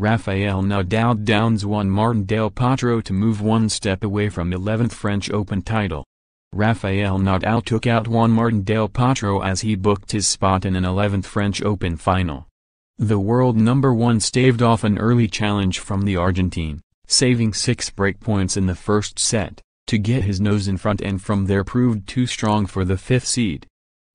Rafael Nadal downs Juan Martin del Potro to move one step away from 11th French Open title. Rafael Nadal took out Juan Martin del Potro as he booked his spot in an 11th French Open final. The world number 1 staved off an early challenge from the Argentine, saving 6 breakpoints in the first set, to get his nose in front and from there proved too strong for the 5th seed.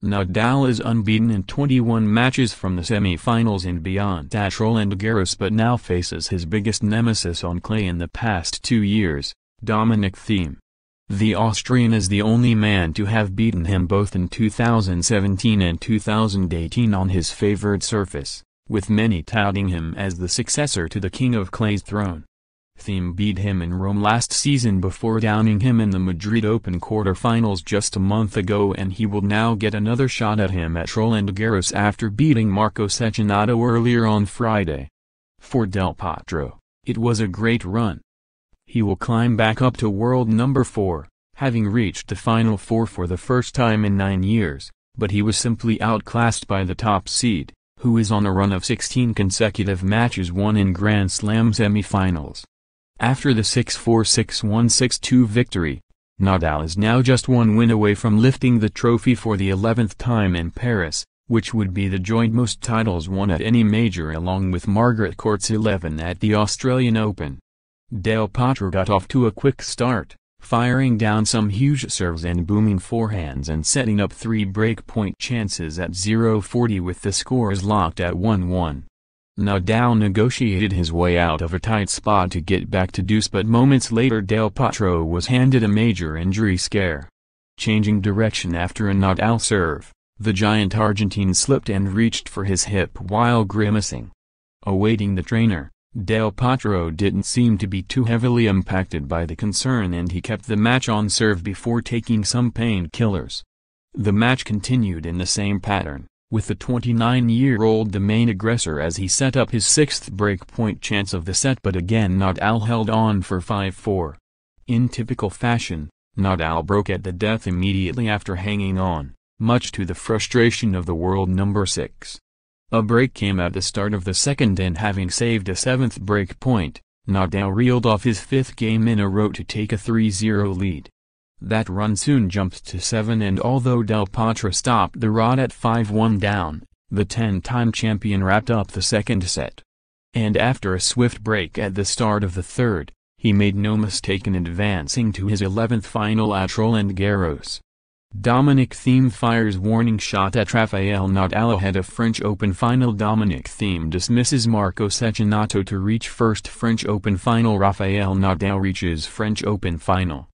Nadal is unbeaten in 21 matches from the semi-finals and beyond at Roland Garros but now faces his biggest nemesis on clay in the past 2 years, Dominic Thiem. The Austrian is the only man to have beaten him both in 2017 and 2018 on his favored surface, with many touting him as the successor to the King of Clay's throne. Thiem beat him in Rome last season before downing him in the Madrid Open quarter-finals just a month ago, and he will now get another shot at him at Roland Garros after beating Marco Cecchinato earlier on Friday. For Del Potro, it was a great run. He will climb back up to world number 4, having reached the Final Four for the first time in 9 years, but he was simply outclassed by the top seed, who is on a run of 16 consecutive matches won in Grand Slam semi-finals. After the 6-4 6-1 6-2 victory, Nadal is now just one win away from lifting the trophy for the 11th time in Paris, which would be the joint most titles won at any major along with Margaret Court's 11 at the Australian Open. Del Potro got off to a quick start, firing down some huge serves and booming forehands and setting up 3 breakpoint chances at 0-40 with the scores locked at 1-1. Nadal negotiated his way out of a tight spot to get back to deuce, but moments later Del Potro was handed a major injury scare. Changing direction after a Nadal serve, the giant Argentine slipped and reached for his hip while grimacing. Awaiting the trainer, Del Potro didn't seem to be too heavily impacted by the concern and he kept the match on serve before taking some painkillers. The match continued in the same pattern, with the 29-year-old the main aggressor as he set up his 6th breakpoint chance of the set, but again Nadal held on for 5-4. In typical fashion, Nadal broke at the death immediately after hanging on, much to the frustration of the world number 6. A break came at the start of the second and having saved a 7th breakpoint, Nadal reeled off his 5th game in a row to take a 3-0 lead. That run soon jumped to 7, and although Del Potro stopped the rod at 5-1 down, the 10-time champion wrapped up the second set. And after a swift break at the start of the third, he made no mistake in advancing to his 11th final at Roland Garros. Dominic Thiem fires warning shot at Rafael Nadal ahead of French Open final. Dominic Thiem dismisses Marco Cecchinato to reach first French Open final. Rafael Nadal reaches French Open final.